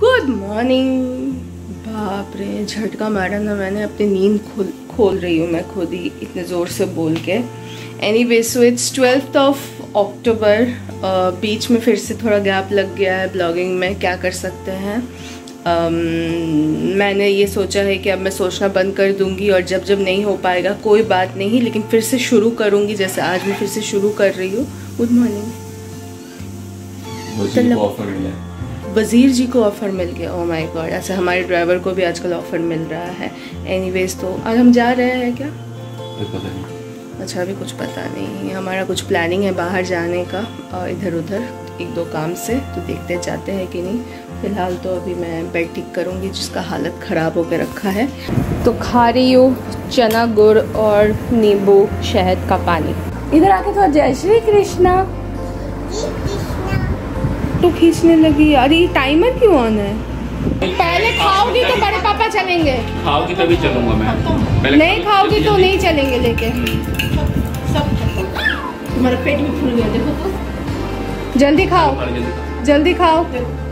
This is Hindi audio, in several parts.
Good morning. बाप रे झटका मारा ना मैंने, अपनी नींद खोल रही हूँ मैं खुद ही इतने ज़ोर से बोल के। Anyway so it's 12th of October। बीच में फिर से थोड़ा गैप लग गया है ब्लॉगिंग में, क्या कर सकते हैं। मैंने ये सोचा है कि अब मैं सोचना बंद कर दूंगी और जब जब नहीं हो पाएगा कोई बात नहीं, लेकिन फिर से शुरू करूंगी, जैसे आज मैं फिर से शुरू कर रही हूँ। Good morning. वज़ीर जी को ऑफ़र मिल गया। ओह माय गॉड, ऐसे हमारे ड्राइवर को भी आजकल ऑफ़र मिल रहा है। एनीवेज तो आज हम जा रहे हैं क्या? पता नहीं। अच्छा अभी कुछ पता नहीं, हमारा कुछ प्लानिंग है बाहर जाने का और इधर उधर एक दो काम से, तो देखते जाते हैं कि नहीं। फ़िलहाल तो अभी मैं बेड ठीक करूँगी जिसका हालत ख़राब होकर रखा है। तो खा रही हूँ चना गुड़ और नींबू शहद का पानी। इधर आके तो जय श्री कृष्णा तो खींचने लगी। अरे ये टाइमर क्यों ऑन है? पहले खाओगी तो बड़े पापा चलेंगे। खाओगी तभी चलूंगा मैं। पहले नहीं खाओगी तो नहीं चलेंगे लेके। तुम्हारा पेट भी फूल गया देखो तो। जल्दी खाओ, जल्दी खाओ।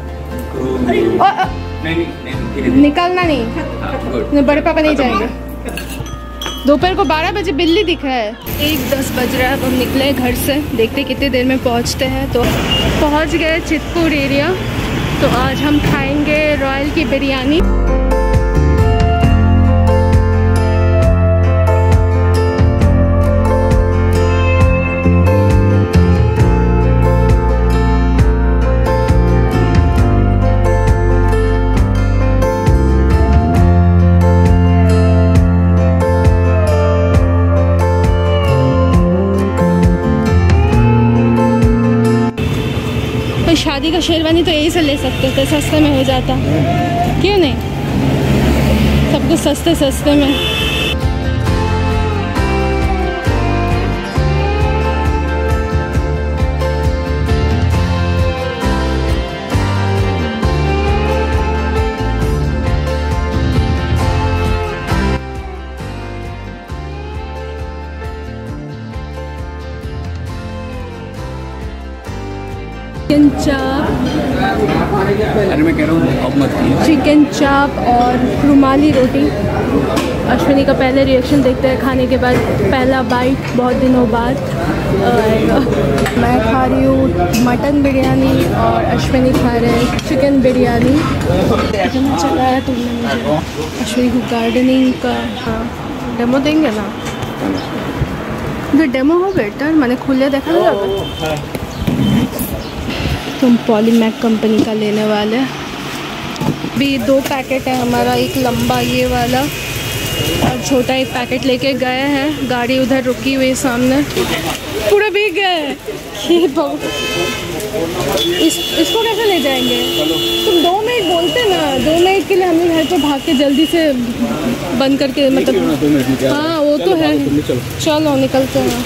नहीं, निकलना नहीं, बड़े पापा नहीं जाएंगे। दोपहर को 12 बजे बिल्ली दिख रहा है। 1:10 बज रहा है। अब हम निकले घर से, देखते कितने देर में पहुंचते हैं। तो पहुंच गए चितपुर एरिया। तो आज हम खाएंगे रॉयल की बिरयानी। शादी का शेरवानी तो यही से ले सकते थे, सस्ते में हो जाता। क्यों नहीं, सब कुछ सस्ते सस्ते में। चिकन चाप, अरे मैं कह रहा हूँ अब मत कीजिए। चिकन चाप और रुमाली रोटी। अश्विनी का पहले रिएक्शन देखते हैं खाने के बाद, पहला बाइट बहुत दिनों बाद। मैं खा रही हूँ मटन बिरयानी और अश्विनी खा रहे हैं चिकन बिरयानी। कितना चलाया तुमने मुझे। अश्विनी को गार्डनिंग का डेमो देंगे ना? जो डेमो हो बेटर, मैंने खुले देखा था। तुम पॉलीमैक कंपनी का लेने वाले भी 2 पैकेट है हमारा, एक लंबा ये वाला और छोटा एक पैकेट लेके गए हैं। गाड़ी उधर रुकी हुई सामने, पूरा भीग गया है। ये इसको कैसे ले जाएंगे? तुम 2 मिनट बोलते ना, 2 मिनट के लिए हमें घर पे भाग के जल्दी से बंद करके, मतलब हाँ वो तो है। चलो निकलते हैं।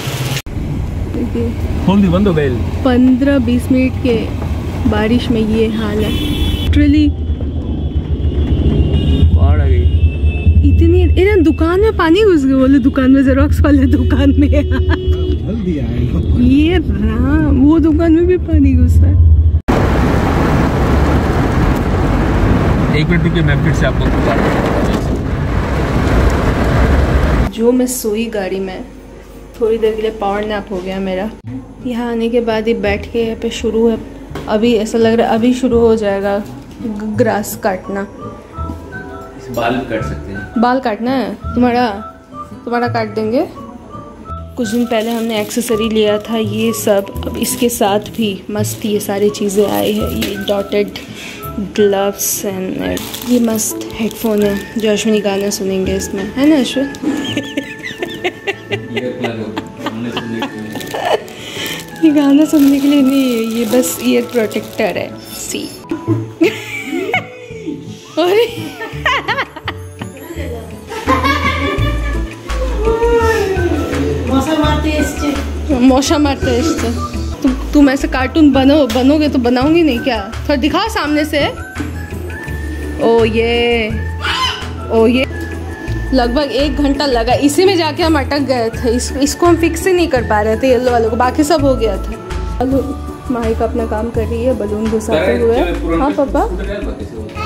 बंद हो गए। 15-20 मिनट के बारिश में ये हाल है। लिटरली बाढ़ आ गई। इतनी दुकान में पानी घुस गया। बोले दुकान में, जेरोक्स वाले दुकान में ये राम, वो दुकान में भी पानी घुसा है। 1 मिनट रुकिए, मैं फिर से आपको जो मैं सोई गाड़ी में, थोड़ी देर के लिए पावर नैप हो गया मेरा। यहाँ आने के बाद ही बैठ के यहाँ पे शुरू है। अभी ऐसा लग रहा है अभी शुरू हो जाएगा ग्रास काटना। बाल काट सकते हैं। बाल काटना है तुम्हारा काट देंगे। कुछ दिन पहले हमने एक्सेसरी लिया था ये सब, अब इसके साथ भी मस्त ये सारी चीज़ें आई है। ये डॉटेड ग्लव्स एंड ये मस्त हेडफोन है जो अश्विनी गाना सुनेंगे इसमें, है ना अश्विन? ये गाना सुनने के लिए नहीं है, ये बस ईयर प्रोटेक्टर है। सी अरे मौसा मारते हैं इससे। तुम ऐसे कार्टून बनोगे तो बनाऊंगी नहीं क्या? थोड़ा दिखाओ सामने से। ओ ये लगभग 1 घंटा लगा, इसी में जाके हम अटक गए थे। इसको हम फिक्स ही नहीं कर पा रहे थे, येलो वालों को, बाकी सब हो गया था। माही का अपना काम कर रही है, बलून घुसाते हुए। हाँ पापा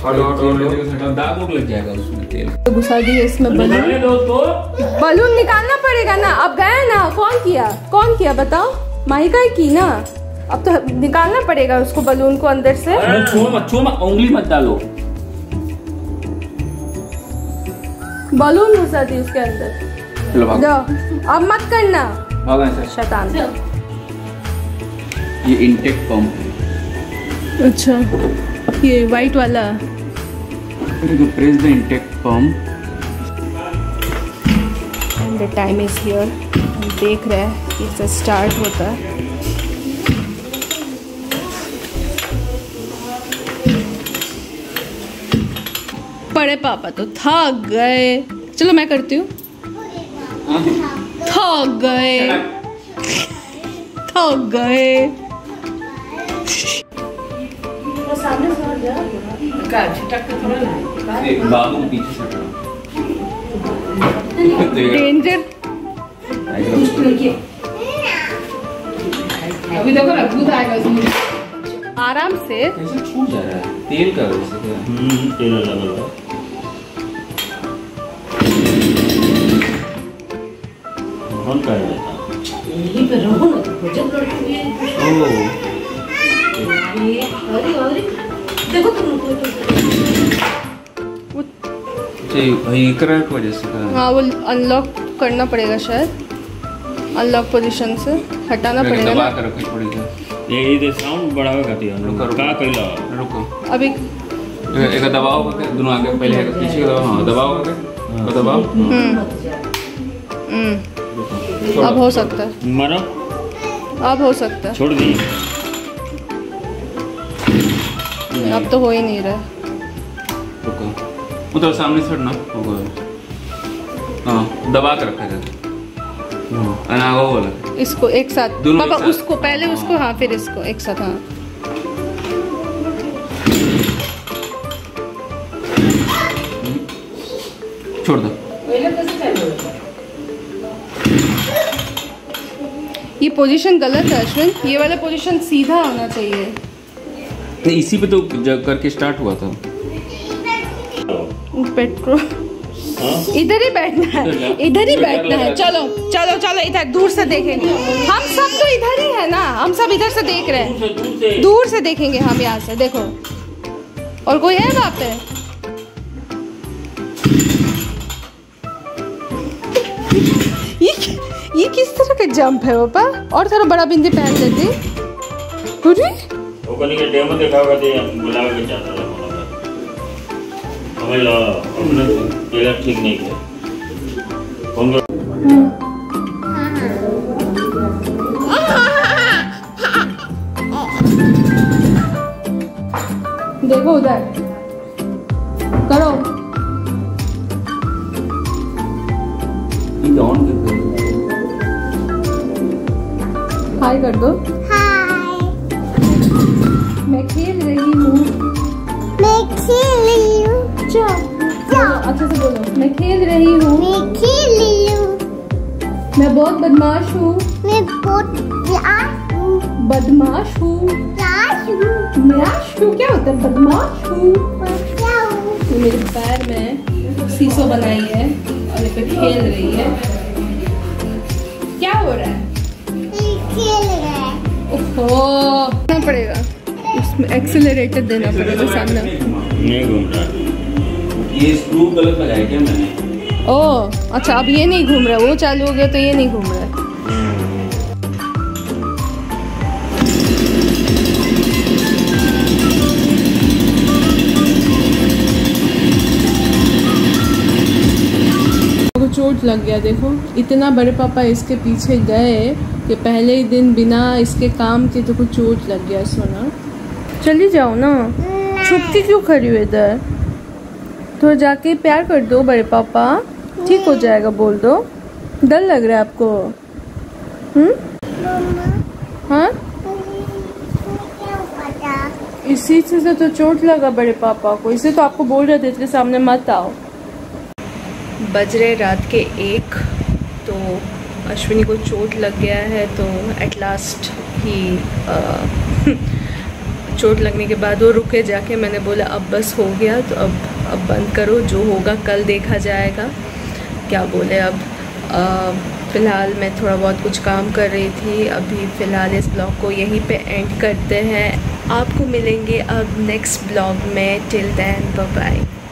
दाग उग लग जाएगा उसमें तेल। तो घुसा दिए इसमें बलून। बलून निकालना पड़ेगा ना, अब गए ना। कौन किया बताओ? माहिका ही की ना। अब तो निकालना पड़ेगा उसको, बलून को अंदर से। छुओ मत, उंगली मत डालो। बलून घुसा दी उसके अंदर। चलो भागो। जाओ, अब मत करना शैतान। ये इंटेक पंप है। अच्छा, ये वाइट वाला। Press the intake pump and the time is here. देख रहे हैं कि इससे स्टार्ट होता है। बड़े पापा तो थक गए। चलो मैं करती हूँ। थक गए। बाबू पीछे डेंजर। अभी देखो ना भूत आएगा उसमें। आराम से। कैसे छूट जा रहा है तेल का वजह से। तेल लगा कौन कर देता यहीं पे रहो ना, भोजन करते हुए। अरे देखो तुम वही क्रैक वजह से। हाँ, वो अनलॉक करना पड़ेगा शायद। अनलॉक पोजीशन से हटाना पड़ेगा ना। दबा कर रखो थोड़ी देर। ये साउंड बढ़ावे खाती है। रुको का कइला रुको। अभी एक दबाओ करके दोनों आगे, पहले पीछे का दबाओ। हाँ दबाओ करके दबाओ। अब हो सकता है। मारो। अब हो सकता है। छोड़ दी। अब तो हो ही नहीं रहा। रुको, मतलब सामने से हटना होगा। हाँ दबा कर रखा जाता। अनागो बोला। इसको एक साथ पापा, उसको पहले उसको, हाँ फिर इसको एक साथ। हाँ छोड़ दो। ये पोजीशन गलत है अश्विन। ये वाला पोजीशन सीधा होना चाहिए। नहीं, इसी पे तो करके स्टार्ट हुआ था। पेट्रोल इधर ही बैठना है, इधर ही बैठना है। चलो चलो चलो, इधर दूर से देखेंगे। हम सब तो इधर ही है ना, हम सब इधर से देख रहे हैं। दूर से देखेंगे हम यहाँ से। देखो, और कोई है वहाँ पे? ये किस तरह का जंप है पापा? और थोड़ा बड़ा बिंदी पहन लेती। वो कहीं के डेमो दिखाओगे तो बुलावे के चाहता है। समझ लो, हमने टेलर ठीक नहीं किया। कौन देखो उधर करो। हाय कर दो। हाय। मैं खेल रही हूँ। मैं खेल रही हूँ। अच्छे से बोलो। मैं खेल रही हूँ। मैं खेल रही हूँ। मैं बहुत बदमाश हूँ। मैं बहुत प्यास हूँ। बदमाश हूँ। प्यास हूँ। म्याश हूँ क्या होता है? बदमाश हूँ। क्या हूँ? तो मेरे पैर में शीशो बनाई है और इस पे खेल रही है। क्या हो रहा है? खेल रहा है। ओहो, देना पड़ेगा उसमें, एक्सेलरेटर देना पड़ेगा सामने। नहीं घूम रहा। ये स्क्रू गलत लगाया क्या मैंने? ओह अच्छा, अब ये नहीं घूम रहा। वो चालू हो गया तो ये नहीं घूम रहा है। चोट लग गया। देखो, इतना बड़े पापा इसके पीछे गए कि पहले ही दिन बिना इसके काम के तो कुछ चोट लग गया। सोना चली जाओ ना, छुपती क्यों खड़ी हुई इधर? तो जाके प्यार कर दो बड़े पापा, ठीक हो जाएगा। बोल दो। डर लग रहा है आपको? हाँ, इसी से तो चोट लगा बड़े पापा को। इसे तो आपको बोल रहे थे इसके सामने मत आओ। बज रहे रात के 1, तो अश्विनी को चोट लग गया है। तो एट लास्ट ही चोट लगने के बाद वो रुके जाके, मैंने बोला अब बस हो गया तो अब बंद करो, जो होगा कल देखा जाएगा। क्या बोले अब फ़िलहाल मैं थोड़ा बहुत कुछ काम कर रही थी। अभी फ़िलहाल इस ब्लॉग को यहीं पे एंड करते हैं। आपको मिलेंगे अब नेक्स्ट ब्लॉग में। Till then bye bye.